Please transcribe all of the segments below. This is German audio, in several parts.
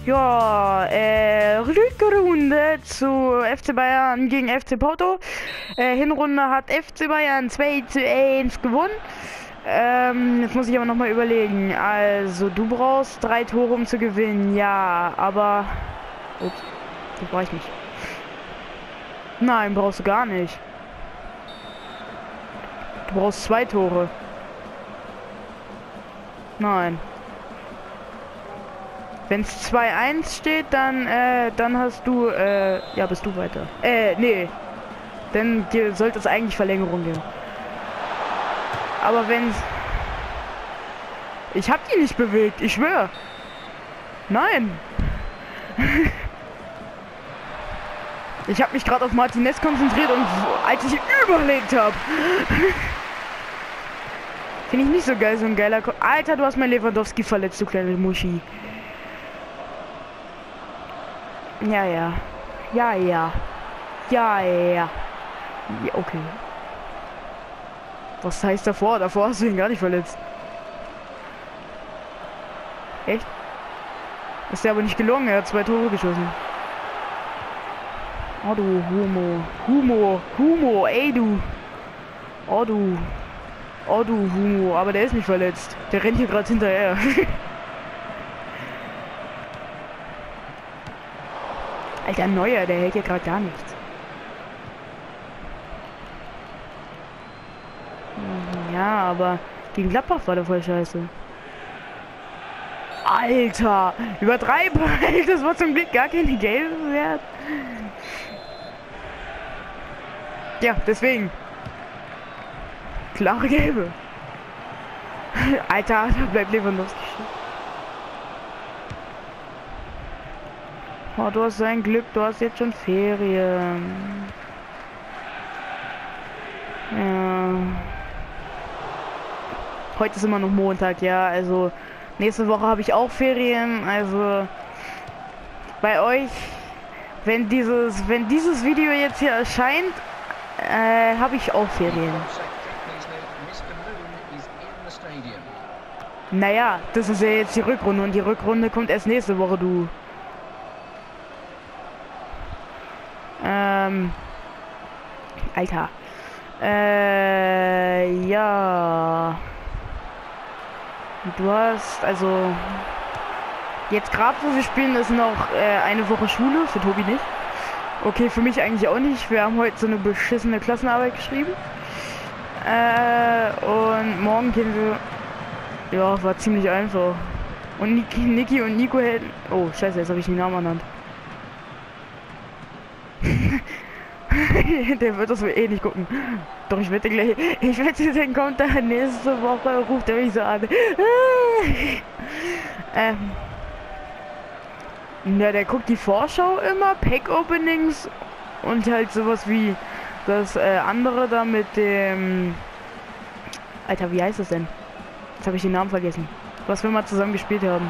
Ja, Rückrunde zu FC Bayern gegen FC Porto. Hinrunde hat FC Bayern 2:1 gewonnen. Jetzt muss ich aber noch mal überlegen. Also, du brauchst 3 Tore, um zu gewinnen. Ja, aber... Ups, das brauche ich nicht. Nein, brauchst du gar nicht. Du brauchst 2 Tore. Nein. Wenn es 2:1 steht, dann hast du, ja, bist du weiter. Nee. Dann dir sollte es eigentlich Verlängerung geben. Aber wenn... Ich hab die nicht bewegt, ich schwör. Nein. Ich habe mich gerade auf Martinez konzentriert und als ich überlegt habe. Finde ich nicht so geil, so ein geiler... Alter, du hast mein Lewandowski verletzt, du kleine Muschi. Ja, ja. Ja, ja. Ja, ja. Ja, okay. Was heißt davor? Davor hast du ihn gar nicht verletzt. Echt? Ist der aber nicht gelungen, er hat 2 Tore geschossen. Oh du Humo, ey du. Oh du Humo, aber der ist nicht verletzt. Der rennt hier gerade hinterher. Alter Neuer, der hält hier gerade gar nichts. Ja, aber gegen Gladbach war der voll scheiße. Alter, übertreibe! Das war zum Glück gar keine gelbe wert. Ja, deswegen. Klare gelbe. Alter, da bleibt Lewandowski stehen. Oh, du hast ein Glück, du hast jetzt schon Ferien. Ja. Heute ist immer noch Montag, ja, also nächste Woche habe ich auch Ferien, also bei euch, wenn dieses Video jetzt hier erscheint, habe ich auch Ferien. Naja, das ist ja jetzt die Rückrunde und die Rückrunde kommt erst nächste Woche, du. Alter. Ja. Du hast, also... Jetzt gerade, wo wir spielen, ist noch eine Woche Schule. Für Tobi nicht. Okay, für mich eigentlich auch nicht. Wir haben heute so eine beschissene Klassenarbeit geschrieben. Und morgen gehen wir... Ja, war ziemlich einfach. Und Niki und Nico hätten... Oh, scheiße, jetzt habe ich den Namen ernannt. Der wird das wohl eh nicht gucken. Doch ich wette gleich. Ich wette, den kommt da nächste Woche, ruft er mich so an. Ja, der guckt die Vorschau immer, Pack-Openings und halt sowas wie das andere da mit dem... Alter, wie heißt das denn? Jetzt habe ich den Namen vergessen. Was wir mal zusammen gespielt haben.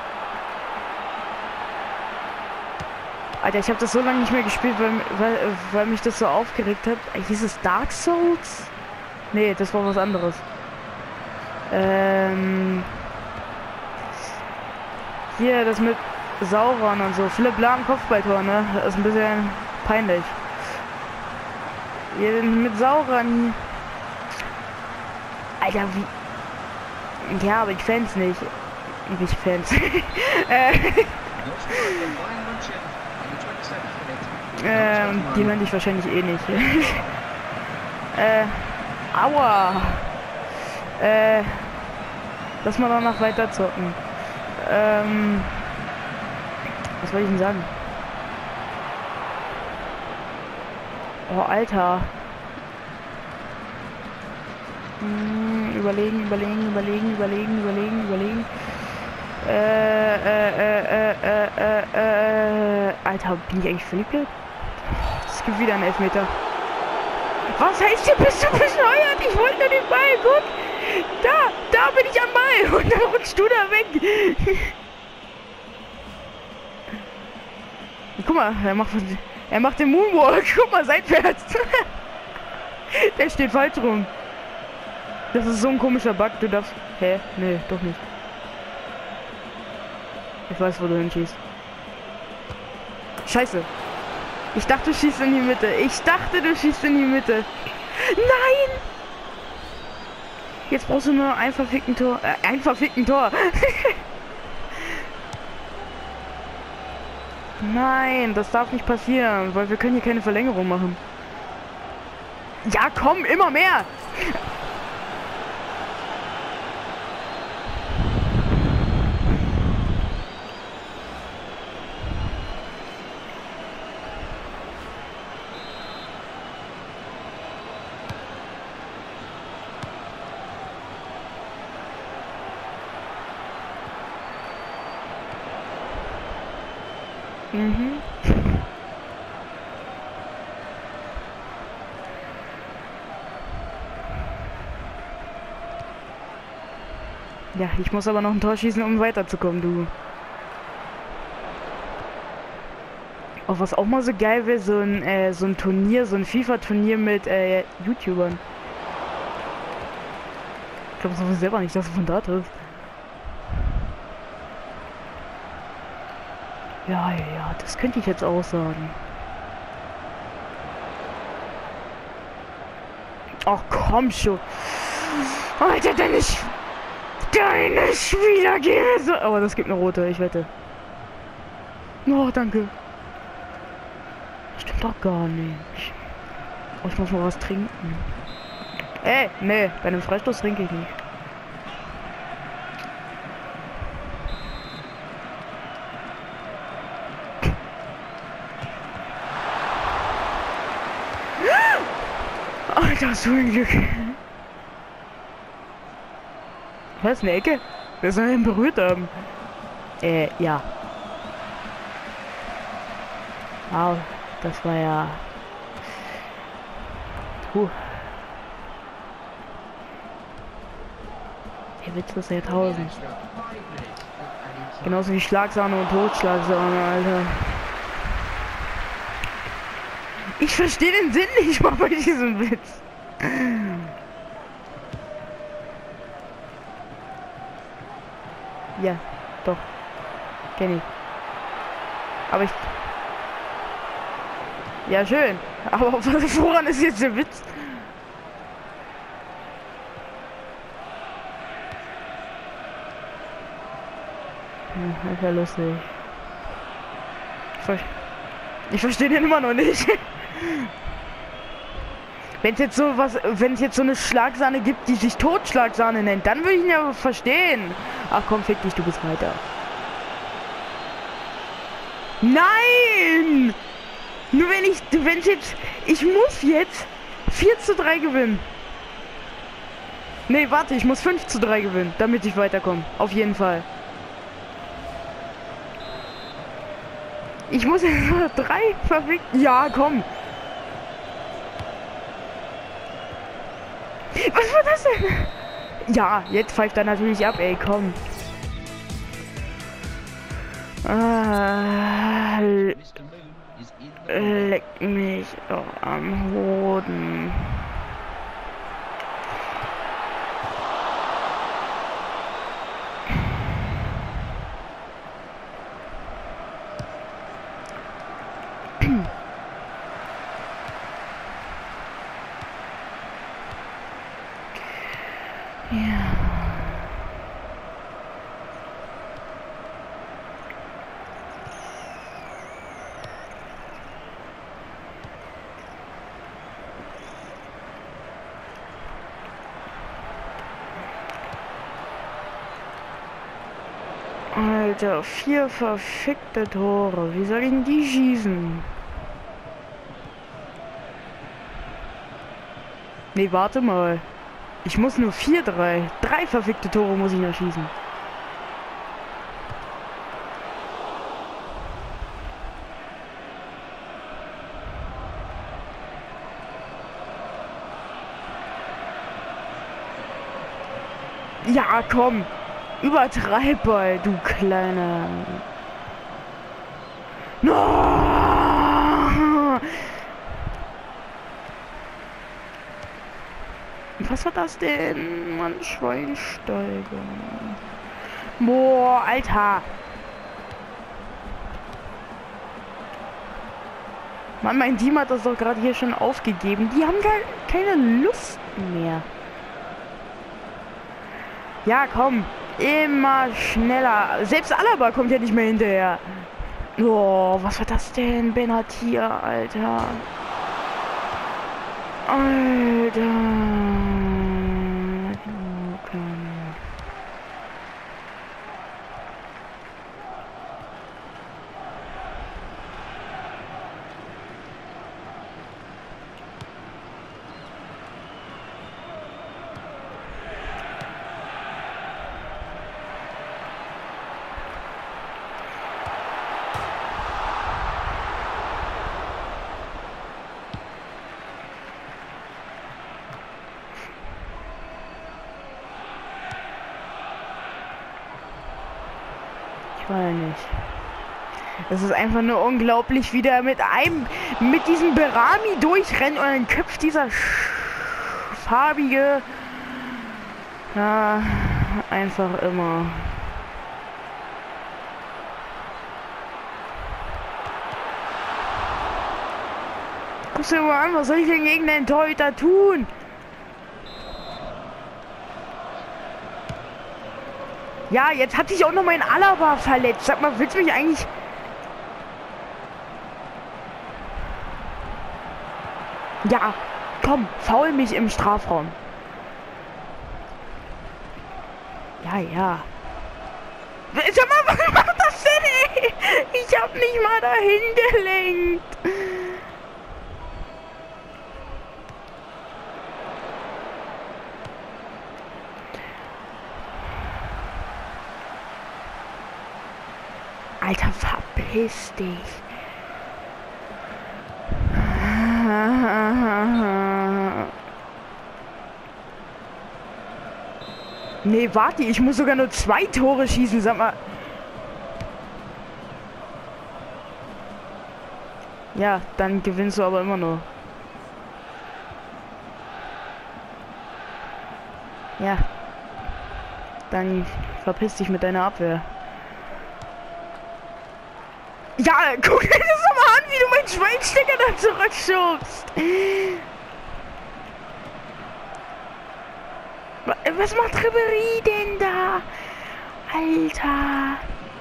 Alter, ich habe das so lange nicht mehr gespielt, weil mich das so aufgeregt hat. Hieß es Dark Souls? Nee, das war was anderes. Hier, das mit Sauron und so. Philipp Lahm Kopfballtor, ne? Das ist ein bisschen peinlich. Hier mit Sauron. Alter, wie... Ja, aber ich fänd's nicht. Ich fänd's. Die hören dich wahrscheinlich eh nicht. Aua! Lass mal danach weiter zocken. Was wollte ich denn sagen? Oh, Alter. Überlegen. Alter, bin ich eigentlich völlig blöd? Es gibt wieder einen Elfmeter. Was heißt hier, bist du bescheuert? Ich wollte nur den Ball, guck! Da bin ich am Ball und dann rutschst du da weg. Guck mal, er macht den Moonwalk. Guck mal, seitwärts. Der steht falsch rum. Das ist so ein komischer Bug, du darfst... Hä? Nee, doch nicht. Ich weiß, wo du hinschießt. Scheiße. Ich dachte, du schießt in die Mitte. Ich dachte, du schießt in die Mitte. Nein! Jetzt brauchst du nur ein verfickten Tor. Ein verfickten Tor. Nein, das darf nicht passieren, weil wir können hier keine Verlängerung machen. Ja, komm, immer mehr! Mhm. Ja, ich muss aber noch ein Tor schießen, um weiterzukommen, du. Oh, was auch mal so geil wäre, so ein Turnier, so ein FIFA-Turnier mit YouTubern. Ich glaube so selber nicht, dass du von da triffst. Ja, ja, das könnte ich jetzt auch sagen. Ach komm schon. Alter, deine Spieler gehen so. Aber das gibt eine rote, ich wette. Oh, danke. Stimmt doch gar nicht. Oh, ich muss mal was trinken. Nee, bei einem Freistoß trinke ich nicht. Alter, so ein Glück. Was, eine Ecke? Wir sollen ihn berührt haben. Ja. Wow, das war ja... Der Witz des Jahrtausends. Genauso wie Schlagsahne und Totschlagsahne, Alter. Ich verstehe den Sinn nicht mal bei diesem Witz. Ja, doch. Kenn ich. Aber ich... Ja, schön. Aber woran ist jetzt der Witz? Ist ja lustig. Ich verstehe den immer noch nicht. Wenn es jetzt so eine Schlagsahne gibt, die sich Totschlagsahne nennt, dann würde ich ihn ja verstehen. Ach komm, fick dich, du bist weiter. Nein! Nur wenn ich muss jetzt 4:3 gewinnen. Nee, warte, ich muss 5:3 gewinnen, damit ich weiterkomme. Auf jeden Fall. Ich muss jetzt nur 3 verfickt. Ja, komm. Was war das denn? Ja, jetzt pfeift er natürlich ab, ey, komm. Leck mich doch am Hoden. Alter, 4 verfickte Tore. Wie soll ich denn die schießen? Nee, warte mal. Ich muss nur 4-3. 3 verfickte Tore muss ich noch schießen. Ja, komm. Übertreib mal, du kleiner. No! Was war das denn? Mann, Schweinsteiger. Boah, Alter. Mann, mein Team hat das doch gerade hier schon aufgegeben. Die haben keine Lust mehr. Ja, komm. Immer schneller. Selbst Alaba kommt ja nicht mehr hinterher. Oh, was war das denn? Benatia, Alter. Alter. Nicht. Das ist einfach nur unglaublich, wie der mit diesem Berami durchrennt und dann köpft dieser farbige, ja, einfach immer. Guck dir mal an, was soll ich denn gegen den Torhüter tun? Ja, jetzt hat sich auch noch mein Alaba verletzt. Sag mal, willst du mich eigentlich... Ja, komm, faul mich im Strafraum. Ja, ja. Sag mal, was macht das denn, ey? Ich hab nicht mal dahin gelenkt. Alter, verpiss dich. Nee, warte, ich muss sogar nur 2 Tore schießen, sag mal. Ja, dann gewinnst du aber immer nur. Ja. Dann verpiss dich mit deiner Abwehr. Ja, guck dir das doch mal an, wie du meinen Schweinstecker da zurückschubst. Was macht Ribéry denn da? Alter.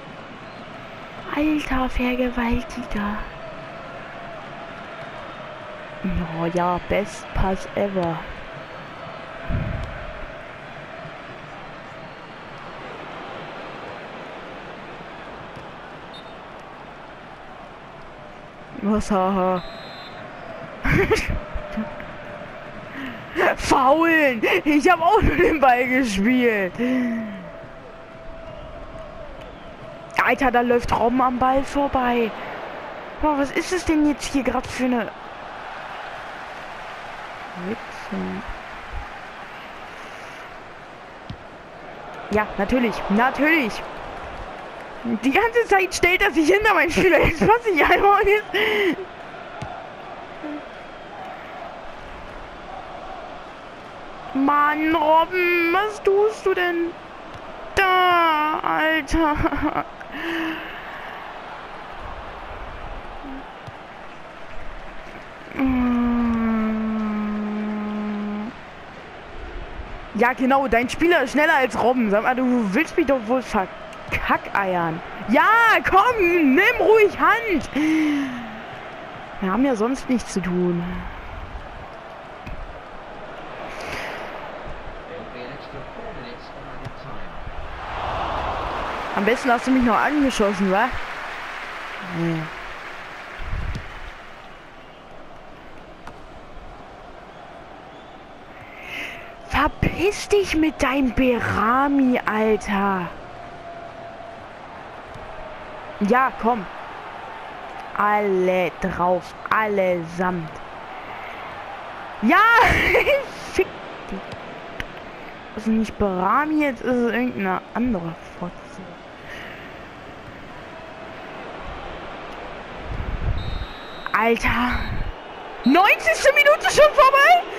Alter Vergewaltiger. Oh ja, best Pass ever. Was, haha. Faulen! Ich habe auch nur den Ball gespielt. Alter, da läuft Robben am Ball vorbei. Boah, was ist es denn jetzt hier gerade für eine... Witze. Ja, natürlich. Natürlich. Die ganze Zeit stellt er sich hinter meinen Spieler. Jetzt passe ich einfach und jetzt... Mann, Robben, was tust du denn da, Alter? Ja, genau, dein Spieler ist schneller als Robben. Sag mal, du willst mich doch wohl verkackeiern. Ja, komm, nimm ruhig Hand. Wir haben ja sonst nichts zu tun. Am besten hast du mich noch angeschossen, wa? Ja. Verpiss dich mit deinem Berami, Alter. Ja, komm. Alle drauf, allesamt. Ja, fick dich. Also nicht Berami, jetzt ist es irgendeine andere Fotze. Alter. 90. Minute schon vorbei?